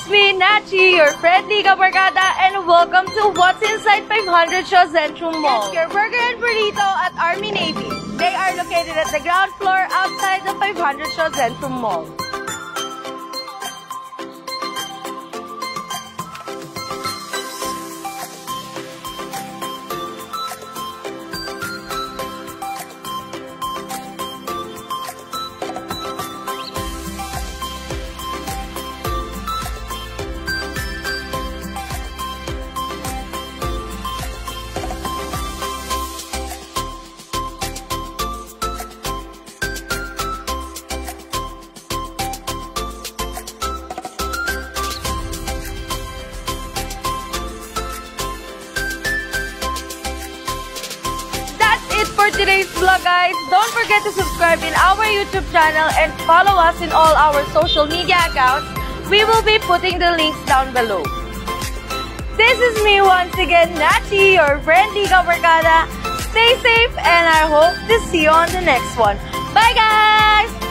It's me, Nachi, your friendly kabarkada, and welcome to What's Inside 500 Shaw Zentrum Mall. Get your burger and burrito at Army Navy. They are located at the ground floor outside the 500 Shaw Zentrum Mall. For today's vlog, guys, don't forget to subscribe in our YouTube channel and follow us in all our social media accounts. We will be putting the links down below. This is me once again, Nachi, your friendly kabarkada. Stay safe and I hope to see you on the next one. Bye, guys!